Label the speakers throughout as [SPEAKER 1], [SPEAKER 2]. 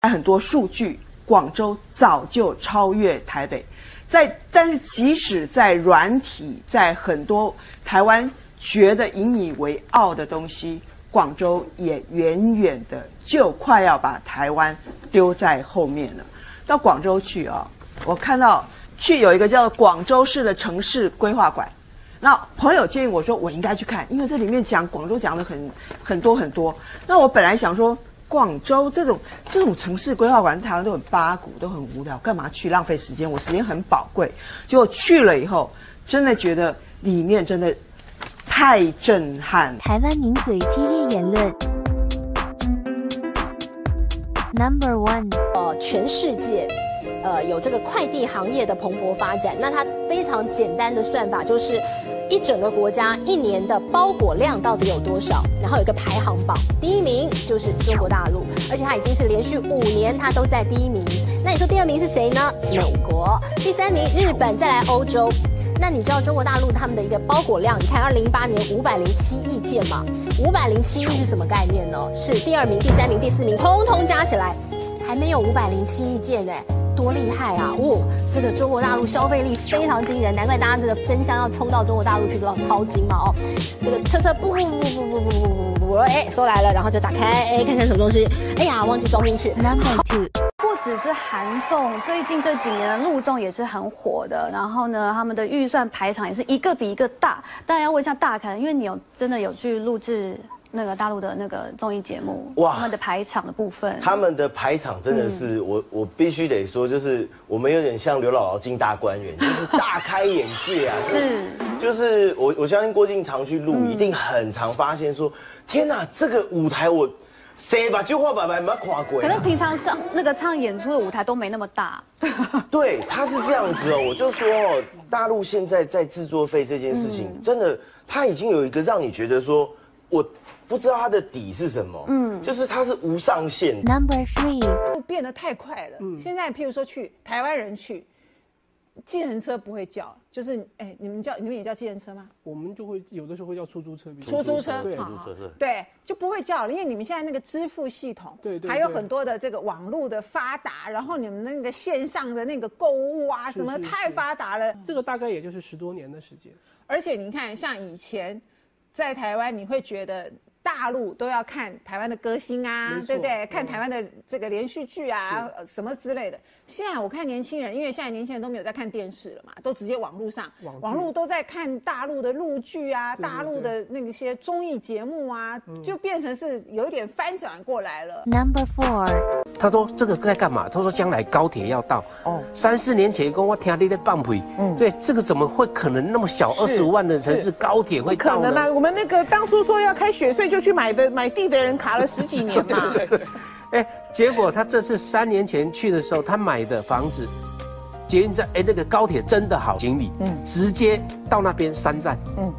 [SPEAKER 1] 很多数据，广州早就超越台北。但是即使在软体，在很多台湾觉得引以为傲的东西，广州也远远的就快要把台湾丢在后面了。到广州去啊，我看到去有一个叫广州市的城市规划馆。那朋友建议我说我应该去看，因为这里面讲广州讲的很多很多。那我本来想说，广州这种城市规划馆在台湾都很八股，都很无聊，干嘛去浪费时间？我时间很宝贵。结果去了以后，真的觉得里面真的太震撼。
[SPEAKER 2] 台湾名嘴激烈言论。No.1，
[SPEAKER 3] 全世界。有这个快递行业的蓬勃发展，那它非常简单的算法就是一整个国家一年的包裹量到底有多少，然后有一个排行榜，第一名就是中国大陆，而且它已经是连续5年它都在第1名。那你说第2名是谁呢？美国，第3名日本，再来欧洲。那你知道中国大陆他们的一个包裹量？你看2018年507亿件嘛，507亿是什么概念呢？是第2名、第3名、第4名通通加起来，还没有507亿件哎。多厉害啊！这个中国大陆消费力非常惊人，难怪大家这个争相要冲到中国大陆去淘金嘛哦。这个车不，哎，收来了，然后就打开，哎，看看什么东西，哎呀，忘记装进去。
[SPEAKER 2] No.2，
[SPEAKER 4] 不只是韩综，最近这几年的陆综也是很火的。然后呢，他们的预算排场也是一个比一个大。当然要问一下大凯，因为你真的有去录制。那个大陆的那个综艺节目，哇，他们的排场的部分，
[SPEAKER 5] 他们的排场真的是、我必须得说，就是我们有点像刘姥姥进大观园，就是大开眼界啊！
[SPEAKER 4] 是，
[SPEAKER 5] 就是我相信郭靖常去录，一定很常发现说，天哪，这个舞台我谁把就话把没跨过。
[SPEAKER 4] 可能平常上那个唱演出的舞台都没那么大。
[SPEAKER 5] 对，他是这样子哦，我就说哦，大陆现在在制作费这件事情，真的，他已经有一个让你觉得说，我不知道它的底是什么，就是它是无上限。
[SPEAKER 2] No.3，
[SPEAKER 6] 变得太快了。现在譬如说去台湾人去，计程车不会叫，就是你们也叫计程车吗？
[SPEAKER 7] 我们就会有的时候会叫出租车。
[SPEAKER 6] 出租车，对，就不会叫了，因为你们现在那个支付系统，对，还有很多的这个网络的发达，然后你们那个线上的那个购物啊，什么太发达了。
[SPEAKER 7] 这个大概也就是10多年的时间。
[SPEAKER 6] 而且你看，像以前在台湾，你会觉得。大陆都要看台湾的歌星啊，对不对？看台湾的这个连续剧啊，什么之类的。现在我看年轻人，因为现在年轻人都没有在看电视了嘛，都直接网络上，网络都在看大陆的陆剧啊，大陆的那些综艺节目啊，就变成是有一点翻转过来了。
[SPEAKER 2] No.4，
[SPEAKER 8] 他说这个在干嘛？他说将来高铁要到。3、4年前跟我听你在放屁，对，这个怎么会可能那么小25万的城市高铁会到呢？
[SPEAKER 6] 可能啊，我们那个当初说要开雪隧就去买地的人卡了10几年嘛。
[SPEAKER 8] 结果他这次3年前去的时候，他买的房子，捷运站，那个高铁真的好行李，直接到那边3站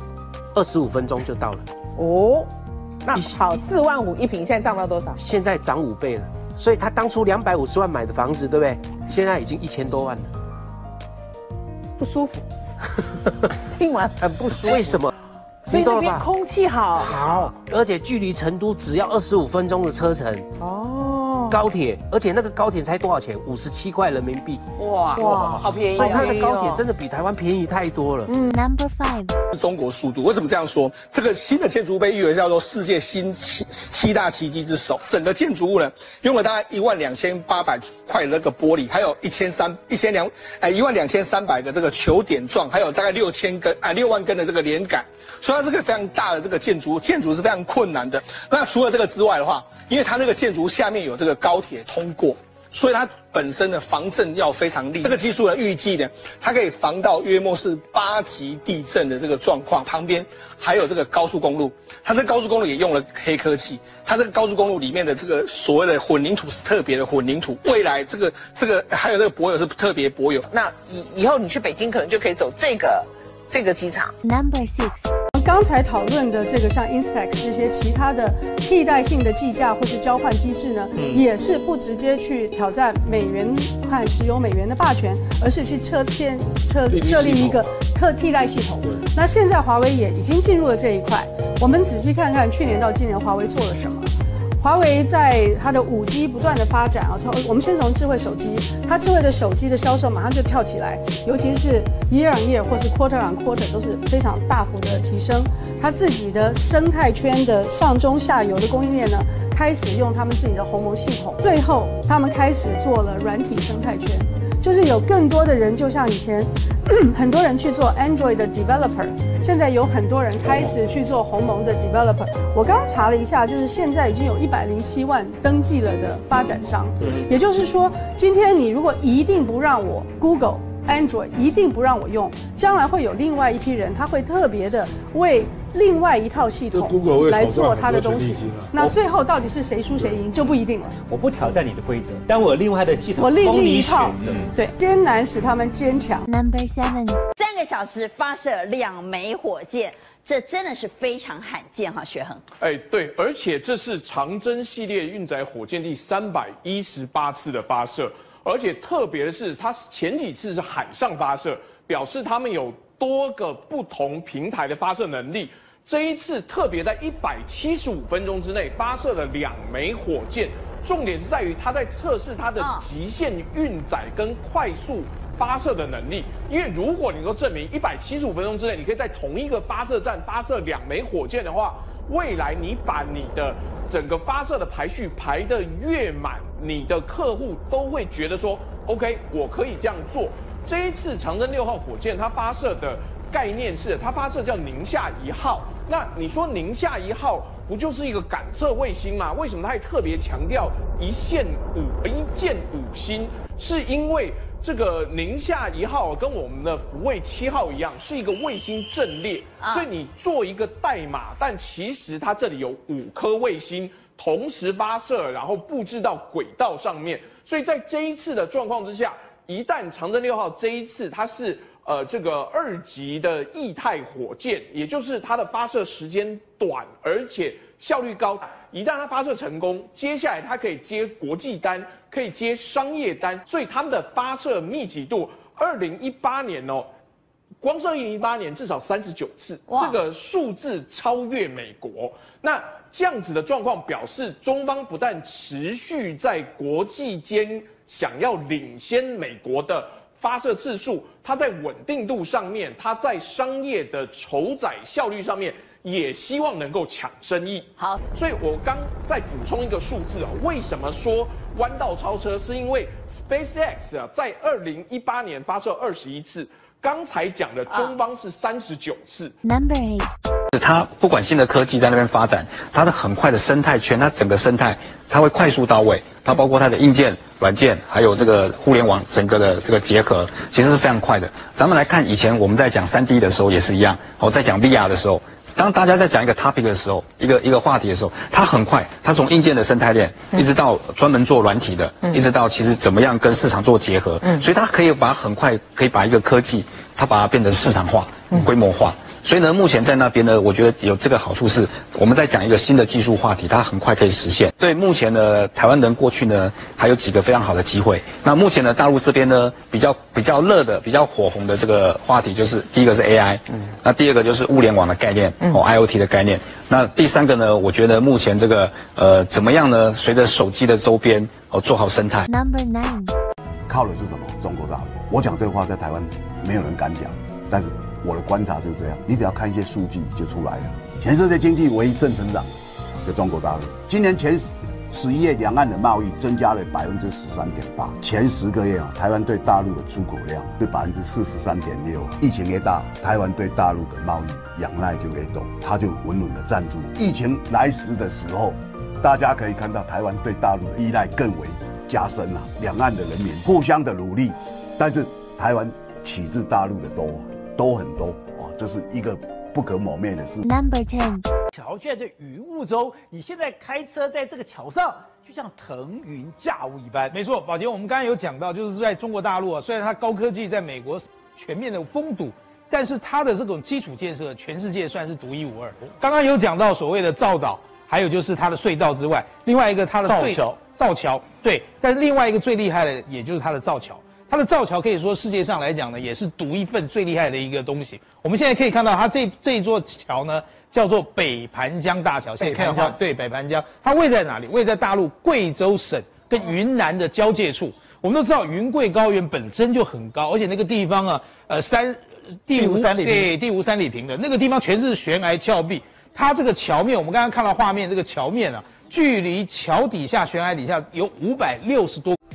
[SPEAKER 8] ，25分钟就到了。
[SPEAKER 6] 那好，4万5一平，现在涨到多少？
[SPEAKER 8] 现在涨5倍了。所以他当初250万买的房子，对不对？现在已经1000多万了。
[SPEAKER 6] 不舒服，听完很不舒服。
[SPEAKER 8] 为什么？
[SPEAKER 6] 所以那边空气好，
[SPEAKER 8] 而且距离成都只要25分钟的车程。高铁，而且那个高铁才多少钱？57块人民币。哇，
[SPEAKER 6] 好便宜！
[SPEAKER 8] 所以它的高铁真的比台湾便宜太多了。
[SPEAKER 2] No.5，
[SPEAKER 9] 中国速度。为什么这样说？这个新的建筑被誉为叫做世界新7大奇迹之首。整个建筑物呢，用了大概12800块的那个玻璃，还有12300个这个球点状，还有大概6万根的这个连杆。所以它是个非常大的这个建筑是非常困难的。那除了这个之外的话，因为它那个建筑下面有这个高铁通过，所以它本身的防震要非常厉害。这个技术呢，预计呢，它可以防到约莫是8级地震的这个状况。旁边还有这个高速公路，它这个高速公路也用了黑科技。它这个高速公路里面的这个所谓的混凝土是特别的混凝土，未来这个还有这个柏油是特别柏油。
[SPEAKER 6] 那以后你去北京可能就可以走这个机场。
[SPEAKER 2] No.6，
[SPEAKER 10] 刚才讨论的这个像 Instax 这些其他的替代性的计价或是交换机制呢，也是不直接去挑战美元和石油美元的霸权，而是去设立一个替代系统。那现在华为也已经进入了这一块。我们仔细看看去年到今年华为做了什么。 华为在它的5G 不断的发展啊，我们先从智慧手机，它智慧的手机的销售马上就跳起来，尤其是 year on year 或是 quarter on quarter 都是非常大幅的提升。它自己的生态圈的上中下游的供应链呢，开始用他们自己的鸿蒙系统，最后他们开始做了软体生态圈，就是有更多的人，就像以前很多人去做 Android 的 developer， 现在有很多人开始去做鸿蒙的 developer。我刚刚查了一下，就是现在已经有107万登记了的发展商，也就是说，今天你如果一定不让我 Google、Android 一定不让我用，将来会有另外一批人，他会特别的为另外一套系统来做他的东西。那最后到底是谁输谁赢就不一定了。
[SPEAKER 11] 我不挑战你的规则，但我有另外的系统，
[SPEAKER 10] 我另
[SPEAKER 11] 一
[SPEAKER 10] 套。对，艰难使他们坚强。
[SPEAKER 2] Number 7，3
[SPEAKER 12] 个小时发射2枚火箭，这真的是非常罕见哈，学恒。
[SPEAKER 13] 对，而且这是长征系列运载火箭第318次的发射，而且特别的是，它前几次是海上发射，表示他们有多个不同平台的发射能力。这一次特别在175分钟之内发射了2枚火箭，重点是在于它在测试它的极限运载跟快速发射的能力。因为如果你能够证明175分钟之内，你可以在同一个发射站发射2枚火箭的话，未来你把你的整个发射的排序排得越满，你的客户都会觉得说 ，OK， 我可以这样做。这一次长征6号火箭它发射的概念是，它发射叫宁夏1号。那你说宁夏1号不就是一个感测卫星吗？为什么它还特别强调一箭5星？是因为这个宁夏1号跟我们的福卫7号一样，是一个卫星阵列，所以你做一个代码，但其实它这里有5颗卫星同时发射，然后布置到轨道上面。所以在这一次的状况之下，一旦长征6号这一次它是这个2级的液态火箭，也就是它的发射时间短，而且效率高。一旦它发射成功，接下来它可以接国际单，可以接商业单，所以他们的发射密集度，2018年光是2018年至少39次，这个数字超越美国。那这样子的状况表示，中方不但持续在国际间想要领先美国的发射次数，它在稳定度上面，它在商业的筹载效率上面，也希望能够抢生意。
[SPEAKER 12] 好，
[SPEAKER 13] 所以我刚再补充一个数字为什么说弯道超车？是因为 SpaceX 在2018年发射21次，刚才讲的中方是39次。
[SPEAKER 2] Number 8，
[SPEAKER 11] 它不管新的科技在那边发展，它的很快的生态圈，它整个生态它会快速到位，它包括它的硬件、软件，还有这个互联网整个的这个结合，其实是非常快的。咱们来看以前我们在讲3D 的时候也是一样，在讲 VR 的时候，当大家在讲一个 topic 的时候，一个话题的时候，它很快，它从硬件的生态链，一直到专门做软体的，一直到其实怎么样跟市场做结合，所以它可以很快可以把一个科技，它把它变成市场化、规模化。所以呢，目前在那边呢，我觉得有这个好处是，我们在讲一个新的技术话题，它很快可以实现。对目前的台湾人过去呢，还有几个非常好的机会。那目前呢，大陆这边呢，比较热的、比较火红的这个话题，就是第一个是 AI，那第二个就是物联网的概念，IoT 的概念。那第三个呢，我觉得目前这个怎么样呢？随着手机的周边做好生态。
[SPEAKER 2] Number 9，
[SPEAKER 14] 靠的是什么？中国大陆。我讲这话在台湾没有人敢讲，但是我的观察就是这样，你只要看一些数据就出来了。全世界经济唯一正成长就中国大陆，今年前11月两岸的贸易增加了13.8%，前10个月台湾对大陆的出口量是43.6%。疫情越大，台湾对大陆的贸易仰赖就越多，它就稳稳的站住。疫情来时的时候，大家可以看到台湾对大陆的依赖更为加深了，两岸的人民互相的努力，但是台湾取自大陆的都很多这是一个不可磨灭的事。
[SPEAKER 2] Number 10，
[SPEAKER 15] 桥就在这云雾中，你现在开车在这个桥上，就像腾云驾雾一般。
[SPEAKER 16] 没错，宝杰，我们刚刚有讲到，就是在中国大陆虽然它高科技在美国全面的封堵，但是它的这种基础建设，全世界算是独一无二。刚刚有讲到所谓的造岛，还有就是它的隧道之外，另外一个它的造桥，对，但是另外一个最厉害的，也就是它的造桥。 它的造桥可以说世界上来讲呢，也是独一份最厉害的一个东西。我们现在可以看到，它这一座桥呢，叫做北盘江大桥。现在看的话，对，北盘江，它位在哪里？位在大陆贵州省跟云南的交界处。我们都知道，云贵高原本身就很高，而且那个地方啊，地无三里平的那个地方全是悬崖峭壁。它这个桥面，我们刚刚看到画面，这个桥面啊，距离桥底下悬崖底下有560多。